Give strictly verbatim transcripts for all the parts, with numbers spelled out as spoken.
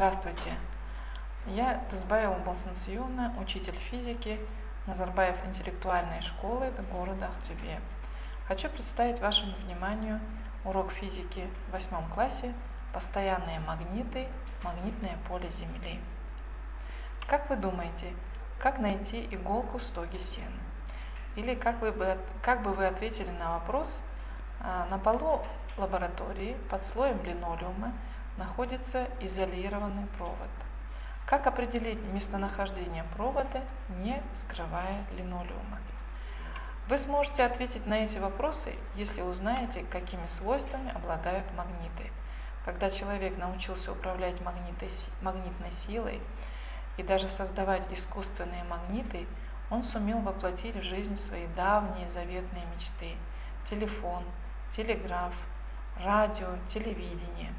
Здравствуйте, я Дузбаева Болсунсуюна, учитель физики Назарбаев интеллектуальной школы города Ахтубе. Хочу представить вашему вниманию урок физики в восьмом классе «Постоянные магниты, магнитное поле Земли». Как вы думаете, как найти иголку в стоге сена? Или как, вы бы, как бы вы ответили на вопрос: на полу лаборатории под слоем линолеума находится изолированный провод. Как определить местонахождение провода, не вскрывая линолеума? Вы сможете ответить на эти вопросы, если узнаете, какими свойствами обладают магниты. Когда человек научился управлять магнитной силой и даже создавать искусственные магниты, он сумел воплотить в жизнь свои давние заветные мечты: телефон, телеграф, радио, телевидение.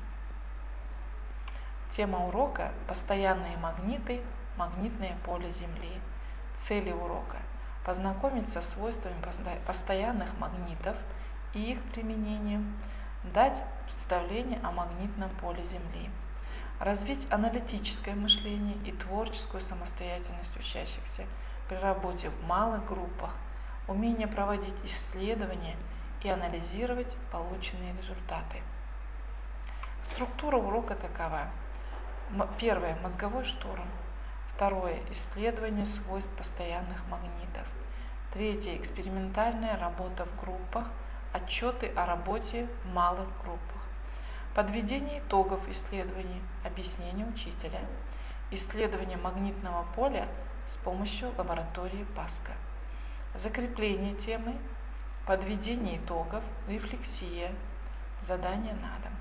Тема урока – постоянные магниты, магнитное поле Земли. Цели урока – познакомиться с свойствами постоянных магнитов и их применением, дать представление о магнитном поле Земли, развить аналитическое мышление и творческую самостоятельность учащихся при работе в малых группах, умение проводить исследования и анализировать полученные результаты. Структура урока такова. Первое – мозговой штурм. Второе – исследование свойств постоянных магнитов. Третье – экспериментальная работа в группах, отчеты о работе в малых группах. Подведение итогов исследований, объяснение учителя. Исследование магнитного поля с помощью лаборатории Паска. Закрепление темы, подведение итогов, рефлексия, задание на дом.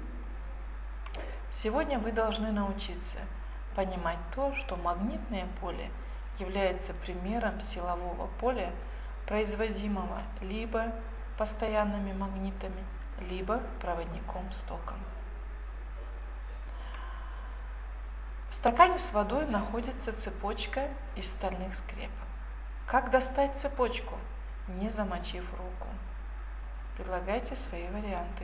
Сегодня вы должны научиться понимать то, что магнитное поле является примером силового поля, производимого либо постоянными магнитами, либо проводником с током. В стакане с водой находится цепочка из стальных скрепок. Как достать цепочку, не замочив руку? Предлагайте свои варианты.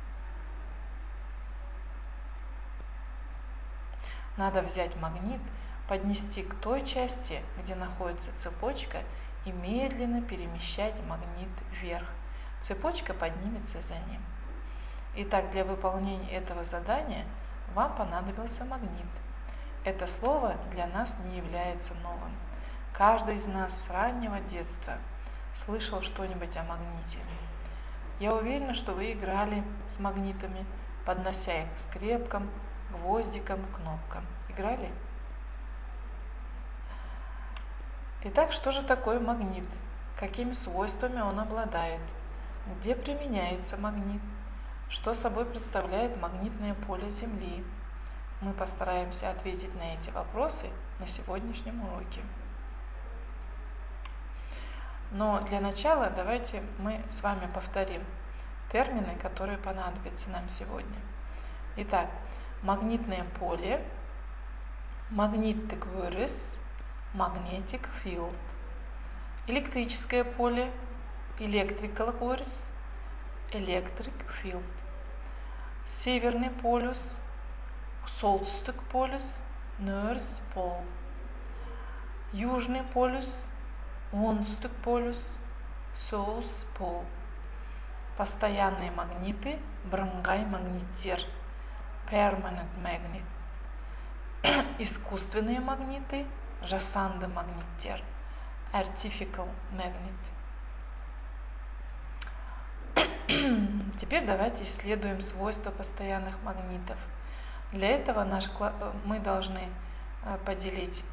Надо взять магнит, поднести к той части, где находится цепочка, и медленно перемещать магнит вверх. Цепочка поднимется за ним. Итак, для выполнения этого задания вам понадобился магнит. Это слово для нас не является новым. Каждый из нас с раннего детства слышал что-нибудь о магните. Я уверена, что вы играли с магнитами, поднося их к скрепкам, гвоздикам, кнопкам. Играли? Итак, что же такое магнит? Какими свойствами он обладает? Где применяется магнит? Что собой представляет магнитное поле Земли? Мы постараемся ответить на эти вопросы на сегодняшнем уроке. Но для начала давайте мы с вами повторим термины, которые понадобятся нам сегодня. Итак, магнитное поле, magnetic virus, magnetic field, электрическое поле, electrical virus, electric field, северный полюс, solstice полюс, north pole, южный полюс, north полюс, south pole, постоянные магниты, бірыңғай магниттер, permanent magnet, искусственные магниты, жасанды магниттер, artificial magnet. Теперь давайте исследуем свойства постоянных магнитов. Для этого наш, мы должны поделить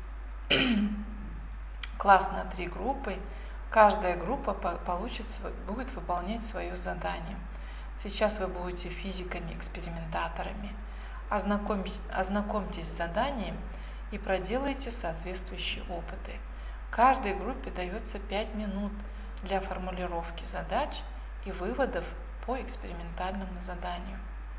класс на три группы. Каждая группа получит, будет выполнять свое задание. Сейчас вы будете физиками-экспериментаторами. Ознакомьтесь, ознакомьтесь с заданием и проделайте соответствующие опыты. Каждой группе дается пять минут для формулировки задач и выводов по экспериментальному заданию.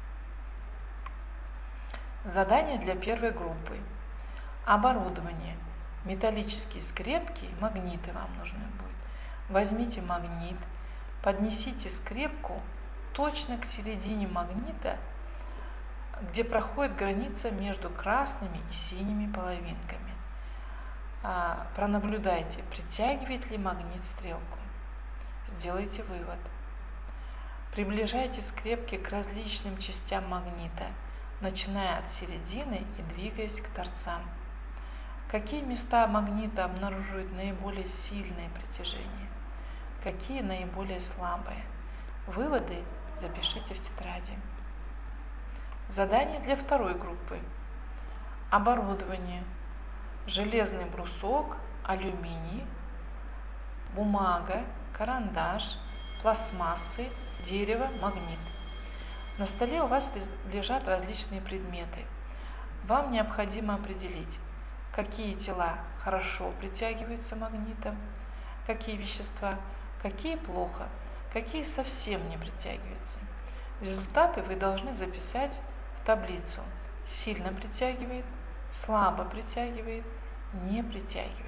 Задание для первой группы. Оборудование. Металлические скрепки, магниты вам нужны будут. Возьмите магнит, поднесите скрепку точно к середине магнита где проходит граница между красными и синими половинками. Пронаблюдайте, притягивает ли магнит стрелку. Сделайте вывод. Приближайте скрепки к различным частям магнита, начиная от середины и двигаясь к торцам. Какие места магнита обнаруживают наиболее сильное притяжение? Какие наиболее слабые? Выводы запишите в тетради. Задание для второй группы. Оборудование. Железный брусок, алюминий, бумага, карандаш, пластмассы, дерево, магнит. На столе у вас лежат различные предметы. Вам необходимо определить, какие тела хорошо притягиваются магнитом, какие вещества, какие плохо, какие совсем не притягиваются. Результаты вы должны записать в таблицу. Сильно притягивает, слабо притягивает, не притягивает.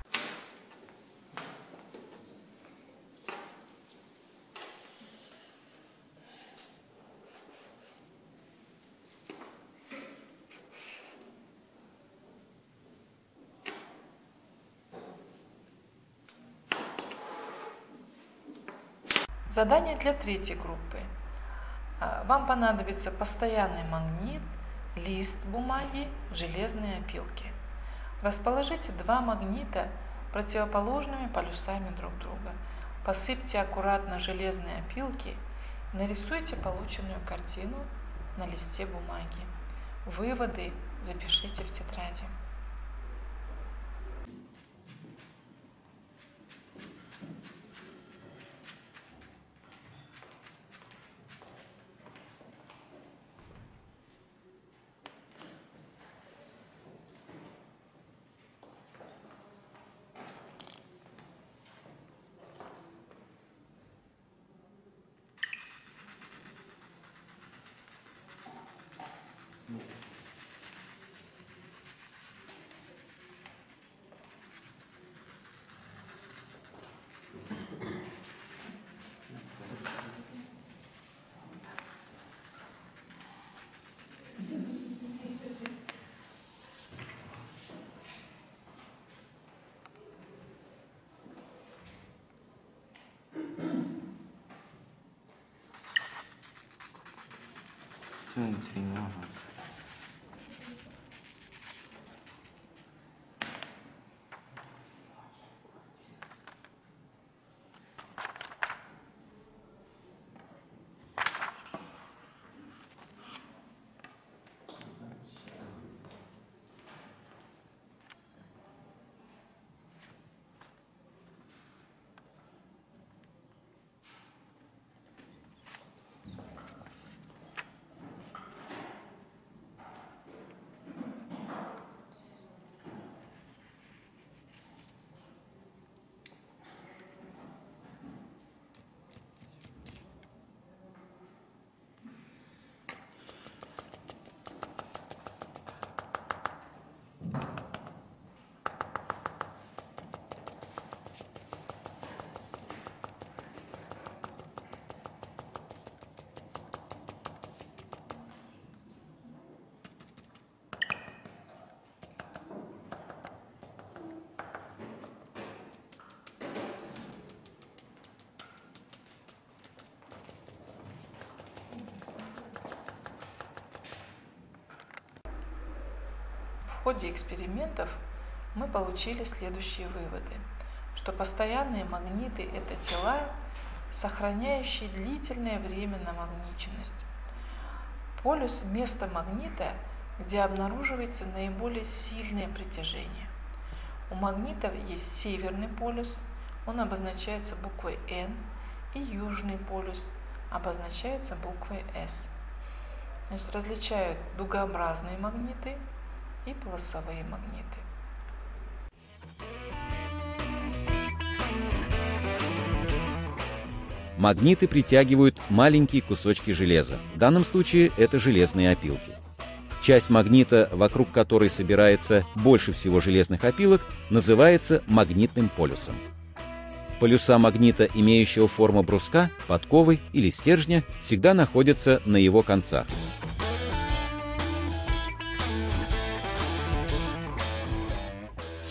Задание для третьей группы. Вам понадобится постоянный магнит, лист бумаги, железные опилки. Расположите два магнита противоположными полюсами друг друга. Посыпьте аккуратно железные опилки и нарисуйте полученную картину на листе бумаги. Выводы запишите в тетради. 这个情况。 В ходе экспериментов мы получили следующие выводы, что постоянные магниты – это тела, сохраняющие длительное время намагниченность. Полюс – место магнита, где обнаруживается наиболее сильное притяжение. У магнитов есть северный полюс, он обозначается буквой N, и южный полюс обозначается буквой S. Значит, различают дугообразные магниты и полосовые магниты. Магниты притягивают маленькие кусочки железа. В данном случае это железные опилки. Часть магнита, вокруг которой собирается больше всего железных опилок, называется магнитным полюсом. Полюса магнита, имеющего форму бруска, подковы или стержня, всегда находятся на его концах.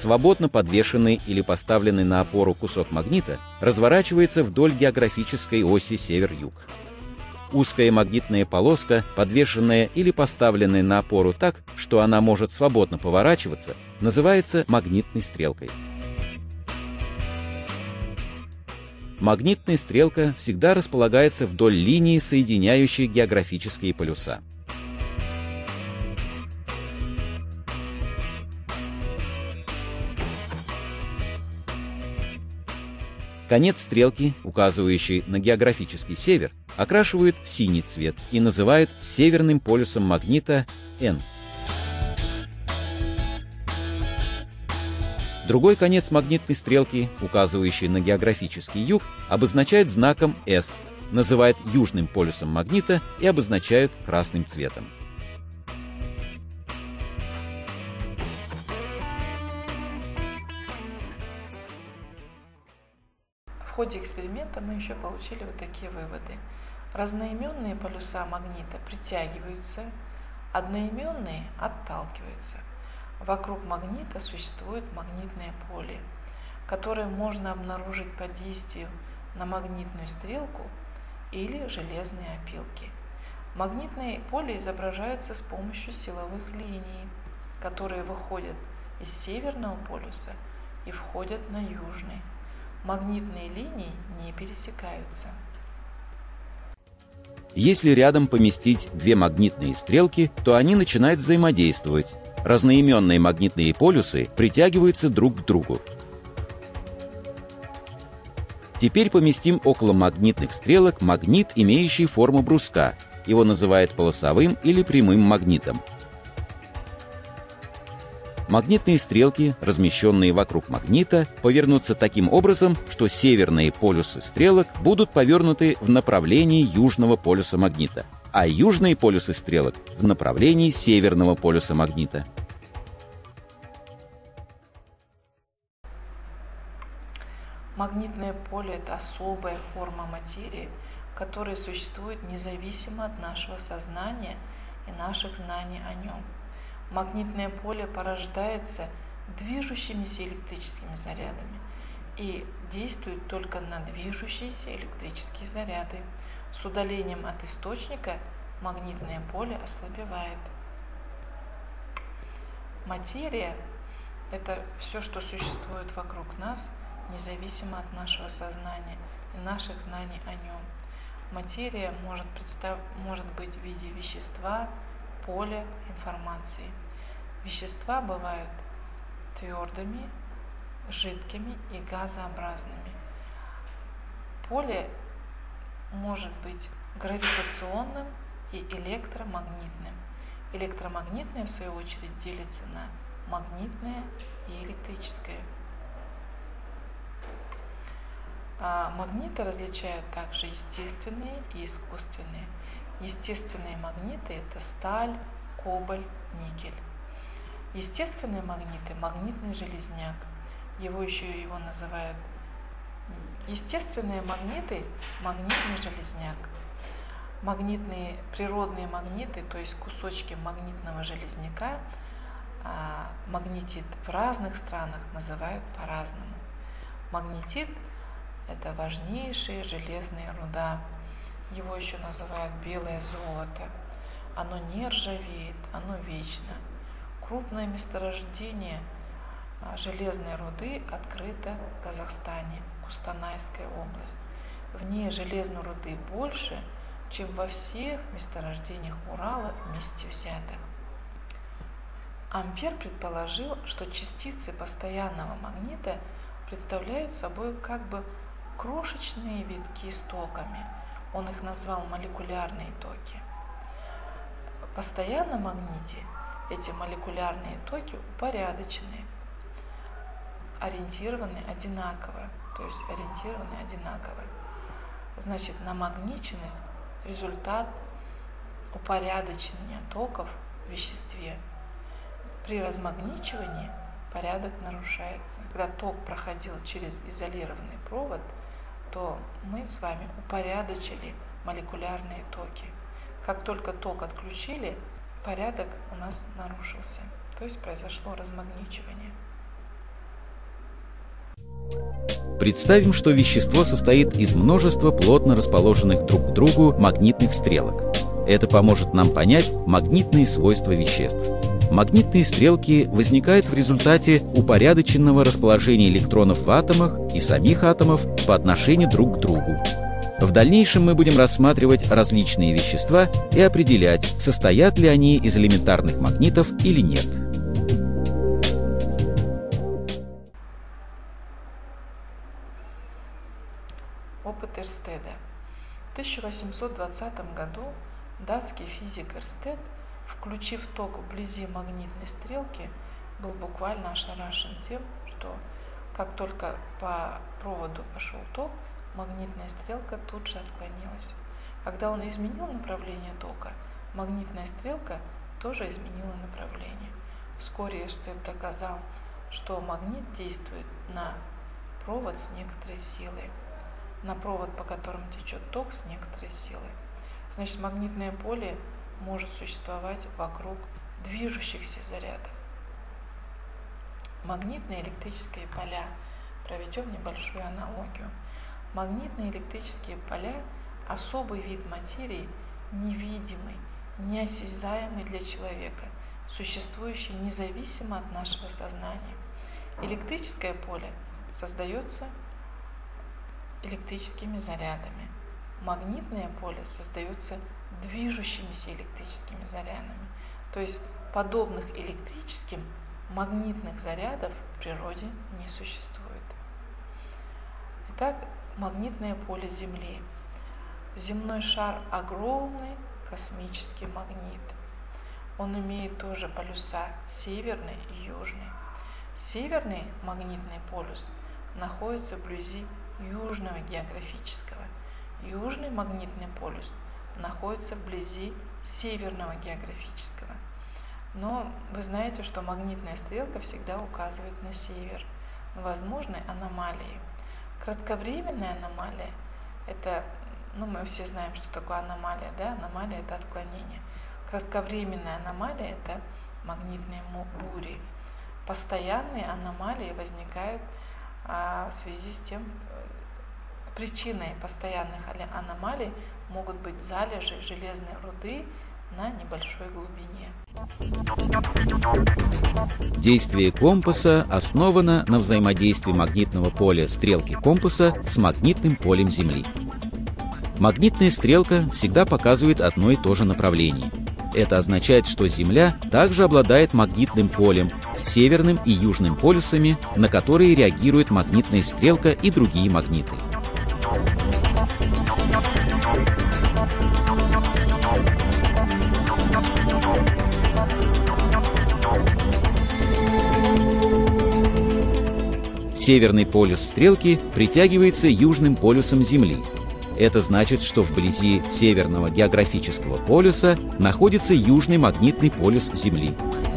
свободно подвешенный или поставленный на опору кусок магнита разворачивается вдоль географической оси север-юг. Узкая магнитная полоска, подвешенная или поставленная на опору так, что она может свободно поворачиваться, называется магнитной стрелкой. Магнитная стрелка всегда располагается вдоль линии, соединяющей географические полюса. Конец стрелки, указывающий на географический север, окрашивают в синий цвет и называют северным полюсом магнита N. Другой конец магнитной стрелки, указывающий на географический юг, обозначают знаком S, называют южным полюсом магнита и обозначают красным цветом. В ходе эксперимента мы еще получили вот такие выводы. Разноименные полюса магнита притягиваются, одноименные отталкиваются. Вокруг магнита существует магнитное поле, которое можно обнаружить по действию на магнитную стрелку или железные опилки. Магнитное поле изображается с помощью силовых линий, которые выходят из северного полюса и входят на южный. Магнитные линии не пересекаются. Если рядом поместить две магнитные стрелки, то они начинают взаимодействовать. Разноименные магнитные полюсы притягиваются друг к другу. Теперь поместим около магнитных стрелок магнит, имеющий форму бруска. Его называют полосовым или прямым магнитом. Магнитные стрелки, размещенные вокруг магнита, повернутся таким образом, что северные полюсы стрелок будут повернуты в направлении южного полюса магнита, а южные полюсы стрелок в направлении северного полюса магнита. Магнитное поле – это особая форма материи, которая существует независимо от нашего сознания и наших знаний о нем. Магнитное поле порождается движущимися электрическими зарядами и действует только на движущиеся электрические заряды. С удалением от источника магнитное поле ослабевает. Материя – это все, что существует вокруг нас, независимо от нашего сознания и наших знаний о нем. Материя может, представ... может быть в виде вещества, поля, информации. Вещества бывают твердыми, жидкими и газообразными. Поле может быть гравитационным и электромагнитным. Электромагнитное, в свою очередь, делится на магнитное и электрическое. А магниты различают также естественные и искусственные. Естественные магниты – это сталь, кобальт, никель. Естественные магниты – магнитный железняк. Его еще его называют естественные магниты – магнитный железняк. Магнитные природные магниты, то есть кусочки магнитного железняка, магнетит в разных странах называют по-разному. Магнетит – это важнейшая железная руда. Его еще называют белое золото. Оно не ржавеет, оно вечно. Крупное месторождение железной руды открыто в Казахстане, Кустанайская область. В ней железной руды больше, чем во всех месторождениях Урала вместе взятых. Ампер предположил, что частицы постоянного магнита представляют собой как бы крошечные витки с токами. Он их назвал молекулярные токи. В постоянном магните эти молекулярные токи упорядочены, ориентированы одинаково, то есть ориентированы одинаково. Значит, намагниченность – результат упорядочения токов в веществе. При размагничивании порядок нарушается. Когда ток проходил через изолированный провод, то мы с вами упорядочили молекулярные токи. Как только ток отключили, порядок у нас нарушился, то есть произошло размагничивание. Представим, что вещество состоит из множества плотно расположенных друг к другу магнитных стрелок. Это поможет нам понять магнитные свойства веществ. Магнитные стрелки возникают в результате упорядоченного расположения электронов в атомах и самих атомов по отношению друг к другу. В дальнейшем мы будем рассматривать различные вещества и определять, состоят ли они из элементарных магнитов или нет. Опыт Эрстеда. В тысяча восемьсот двадцатом году датский физик Эрстед, включив ток вблизи магнитной стрелки, был буквально ошарашен тем, что как только по проводу пошел ток, магнитная стрелка тут же отклонилась. Когда он изменил направление тока, магнитная стрелка тоже изменила направление. Вскоре Эрстед доказал, что магнит действует на провод с некоторой силой, на провод, по которому течет ток с некоторой силой. Значит, магнитное поле может существовать вокруг движущихся зарядов. Магнитные электрические поля. Проведем небольшую аналогию. Магнитные электрические поля – особый вид материи, невидимый, неосязаемый для человека, существующий независимо от нашего сознания. Электрическое поле создается электрическими зарядами. Магнитное поле создается движущимися электрическими зарядами. То есть подобных электрическим магнитных зарядов в природе не существует. Итак, магнитное поле Земли. Земной шар – огромный космический магнит. Он имеет тоже полюса северный и южный. Северный магнитный полюс находится вблизи южного географического. Южный магнитный полюс находится вблизи северного географического. Но вы знаете, что магнитная стрелка всегда указывает на север, но возможны аномалии. Кратковременная аномалия – это, ну мы все знаем, что такое аномалия, да? Аномалия – это отклонение. Кратковременная аномалия – это магнитные бури. Постоянные аномалии возникают а, в связи с тем, причиной постоянных аномалий могут быть залежи железной руды на небольшой глубине. Действие компаса основано на взаимодействии магнитного поля стрелки компаса с магнитным полем Земли. Магнитная стрелка всегда показывает одно и то же направление. Это означает, что Земля также обладает магнитным полем с северным и южным полюсами, на которые реагирует магнитная стрелка и другие магниты. Северный полюс стрелки притягивается южным полюсом Земли. Это значит, что вблизи северного географического полюса находится южный магнитный полюс Земли.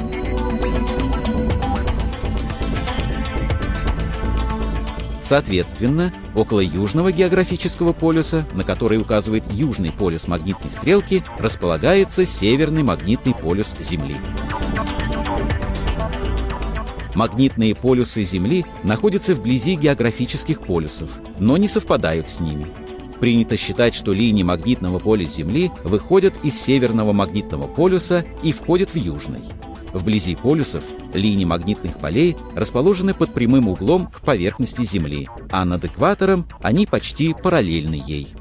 Соответственно, около южного географического полюса, на который указывает южный полюс магнитной стрелки, располагается северный магнитный полюс Земли. Магнитные полюсы Земли находятся вблизи географических полюсов, но не совпадают с ними. Принято считать, что линии магнитного поля Земли выходят из северного магнитного полюса и входят в южный. Вблизи полюсов линии магнитных полей расположены под прямым углом к поверхности Земли, а над экватором они почти параллельны ей.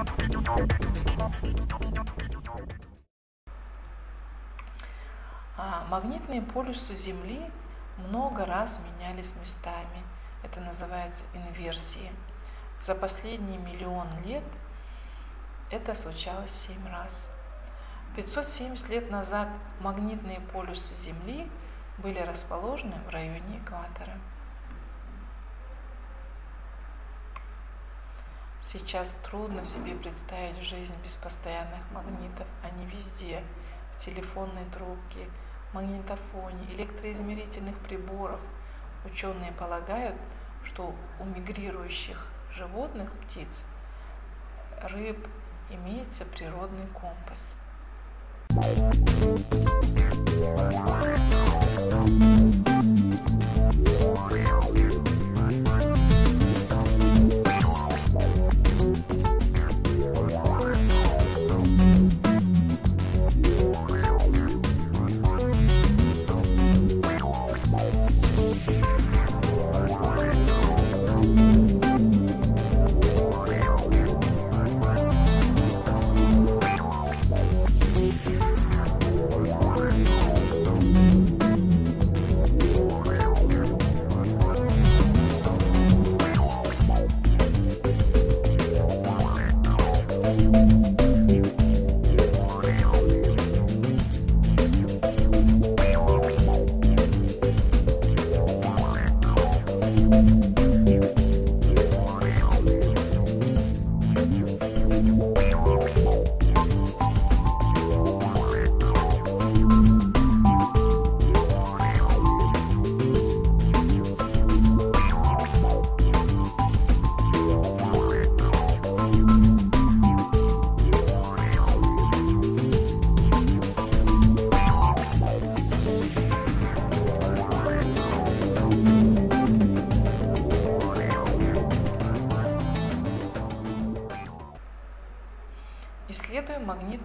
Магнитные полюсы Земли много раз менялись местами. Это называется инверсией. За последние миллион лет это случалось семь раз. пятьсот семьдесят лет назад магнитные полюсы Земли были расположены в районе экватора. Сейчас трудно себе представить жизнь без постоянных магнитов. Они везде. В телефонной трубке, магнитофоне, электроизмерительных приборах. Ученые полагают, что у мигрирующих животных, птиц, рыб имеется природный компас.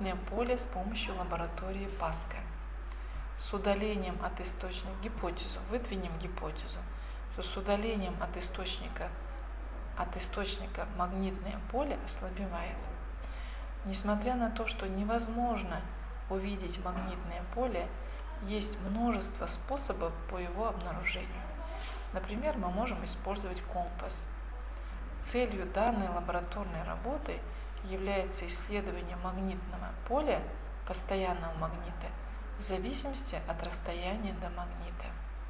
магнитное поле с помощью лаборатории Паска. С удалением от источника, гипотезу, выдвинем гипотезу, что с удалением от источника, от источника магнитное поле ослабевает. Несмотря на то, что невозможно увидеть магнитное поле, есть множество способов по его обнаружению. Например, мы можем использовать компас. Целью данной лабораторной работы является исследование магнитного поля постоянного магнита в зависимости от расстояния до магнита.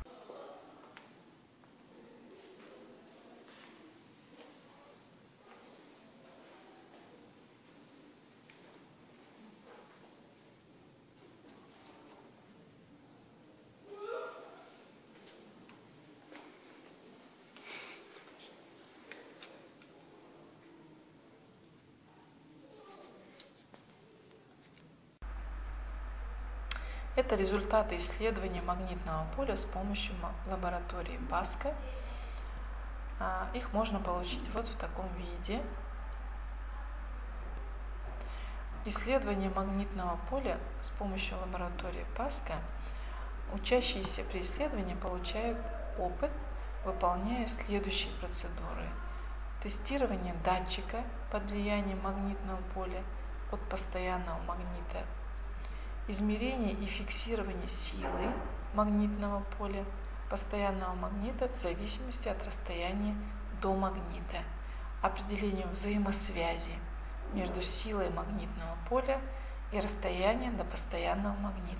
Это результаты исследования магнитного поля с помощью лаборатории Паска. Их можно получить вот в таком виде. Исследование магнитного поля с помощью лаборатории Паска. Учащиеся при исследовании получают опыт, выполняя следующие процедуры. Тестирование датчика под влиянием магнитного поля от постоянного магнита. Измерение и фиксирование силы магнитного поля постоянного магнита в зависимости от расстояния до магнита. Определение взаимосвязи между силой магнитного поля и расстоянием до постоянного магнита.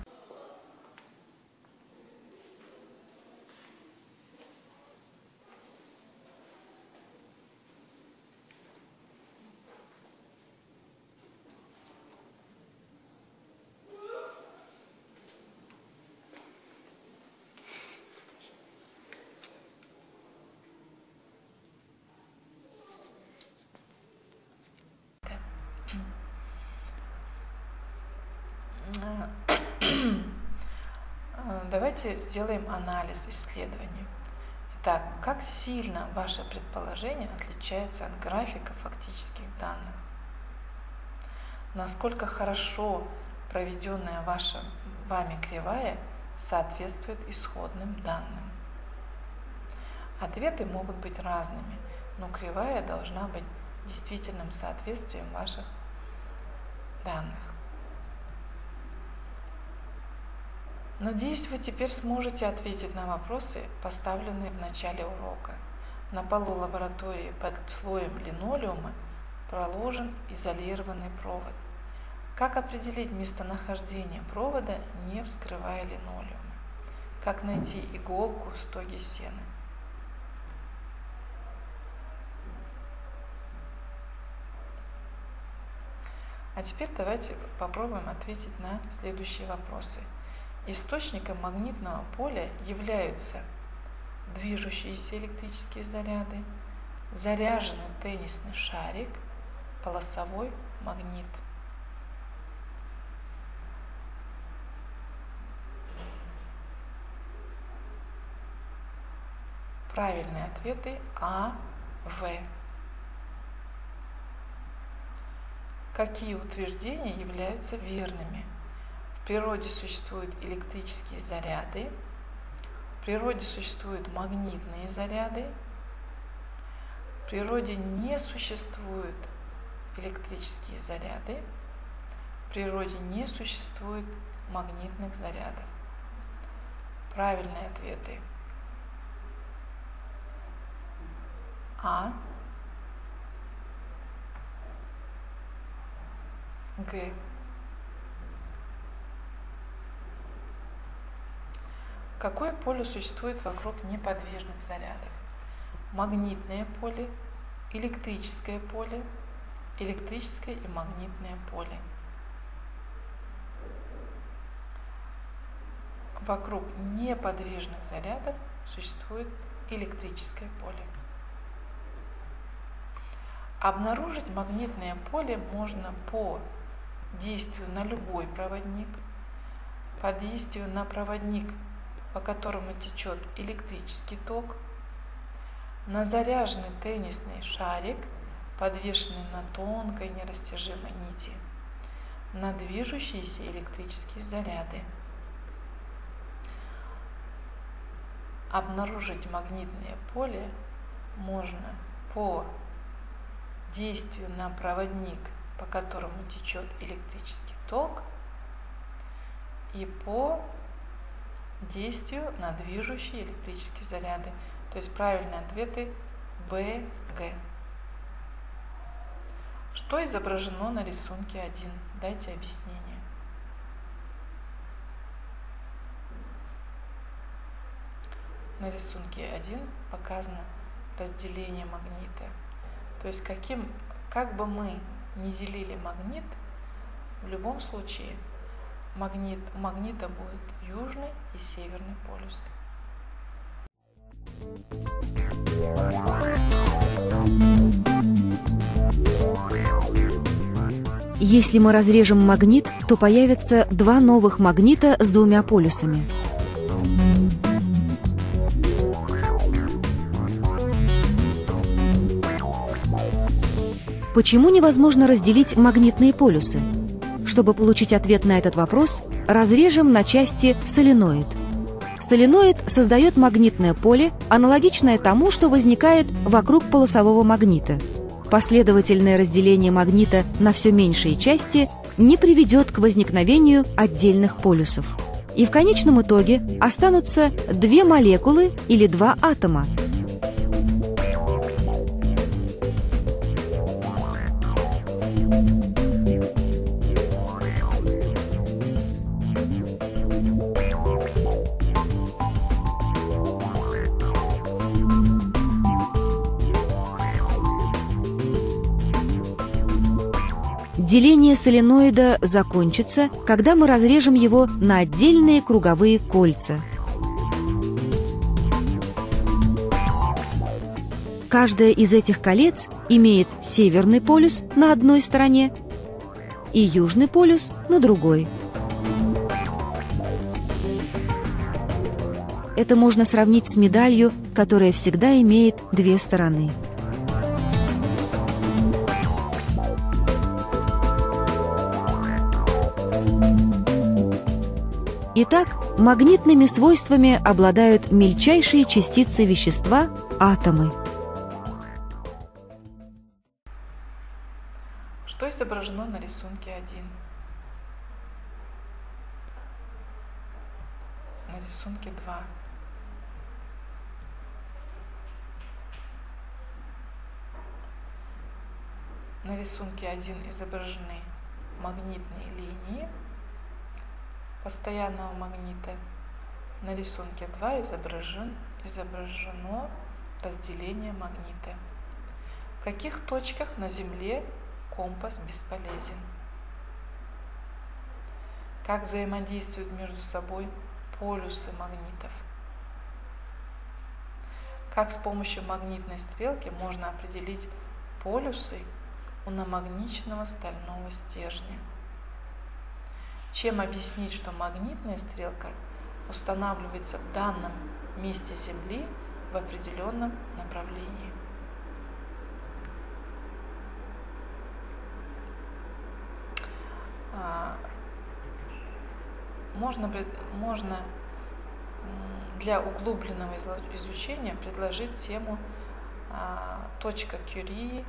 Давайте сделаем анализ исследований. Итак, как сильно ваше предположение отличается от графика фактических данных? Насколько хорошо проведенная ваша, вами кривая соответствует исходным данным? Ответы могут быть разными, но кривая должна быть действительным соответствием ваших данных. Надеюсь, вы теперь сможете ответить на вопросы, поставленные в начале урока. На полу лаборатории под слоем линолеума проложен изолированный провод. Как определить местонахождение провода, не вскрывая линолеум? Как найти иголку в стоге сена? А теперь давайте попробуем ответить на следующие вопросы. Источником магнитного поля являются движущиеся электрические заряды, заряженный теннисный шарик, полосовой магнит. Правильные ответы А, В. Какие утверждения являются верными? В природе существуют электрические заряды, в природе существуют магнитные заряды, в природе не существуют электрические заряды, в природе не существует магнитных зарядов. Правильные ответы А, Г. Какое поле существует вокруг неподвижных зарядов? Магнитное поле, электрическое поле, электрическое и магнитное поле. Вокруг неподвижных зарядов существует электрическое поле. Обнаружить магнитное поле можно по действию на любой проводник, по действию на проводник, по которому течет электрический ток, на заряженный теннисный шарик, подвешенный на тонкой нерастяжимой нити, на движущиеся электрические заряды. Обнаружить магнитное поле можно по действию на проводник, по которому течет электрический ток, и по действию на движущие электрические заряды. То есть правильные ответы Б, Г. Что изображено на рисунке один? Дайте объяснение. На рисунке один показано разделение магнита. То есть каким, как бы мы ни делили магнит, в любом случае магнит, у магнита будет южный и северный полюс. Если мы разрежем магнит, то появятся два новых магнита с двумя полюсами. Почему невозможно разделить магнитные полюсы? Чтобы получить ответ на этот вопрос, разрежем на части соленоид. Соленоид создает магнитное поле, аналогичное тому, что возникает вокруг полосового магнита. Последовательное разделение магнита на все меньшие части не приведет к возникновению отдельных полюсов. И в конечном итоге останутся две молекулы или два атома. Деление соленоида закончится, когда мы разрежем его на отдельные круговые кольца. Каждое из этих колец имеет северный полюс на одной стороне и южный полюс на другой. Это можно сравнить с медалью, которая всегда имеет две стороны. Итак, магнитными свойствами обладают мельчайшие частицы вещества – атомы. Что изображено на рисунке один? На рисунке два. На рисунке один изображены магнитные линии постоянного магнита. На рисунке два изображен, изображено разделение магнита. В каких точках на Земле компас бесполезен? Как взаимодействуют между собой полюсы магнитов? Как с помощью магнитной стрелки можно определить полюсы у намагниченного стального стержня? Чем объяснить, что магнитная стрелка устанавливается в данном месте Земли в определенном направлении? Можно, можно для углубленного изучения предложить тему точка Кюри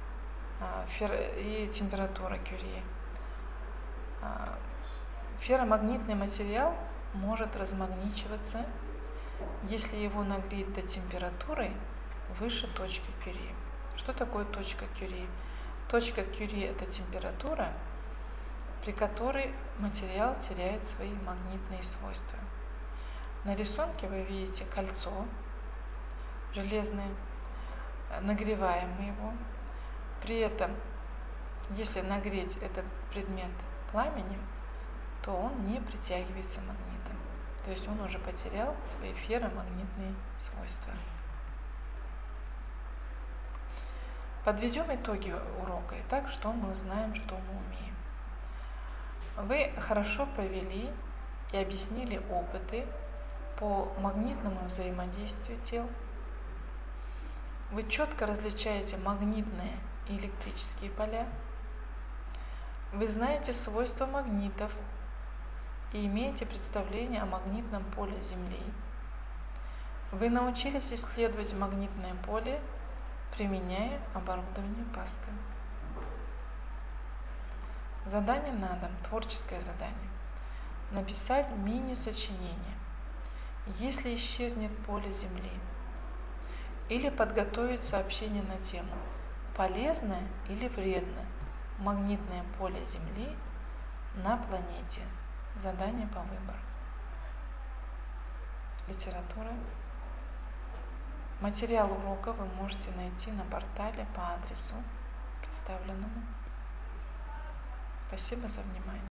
и температура Кюри. Ферромагнитный материал может размагничиваться, если его нагреть до температуры выше точки Кюри. Что такое точка Кюри? Точка Кюри – это температура, при которой материал теряет свои магнитные свойства. На рисунке вы видите кольцо железное, нагреваем мы его. При этом, если нагреть этот предмет пламенем, то он не притягивается магнитом. То есть он уже потерял свои ферромагнитные свойства. Подведем итоги урока. Итак, что мы узнаем, что мы умеем. Вы хорошо провели и объяснили опыты по магнитному взаимодействию тел. Вы четко различаете магнитные и электрические поля. Вы знаете свойства магнитов и имеете представление о магнитном поле Земли. Вы научились исследовать магнитное поле, применяя оборудование Паскаль. Задание на дом, творческое задание. Написать мини-сочинение, если исчезнет поле Земли. Или подготовить сообщение на тему «Полезное или вредно магнитное поле Земли на планете». Задание по выбору. Литература. Материал урока вы можете найти на портале по адресу, представленному. Спасибо за внимание.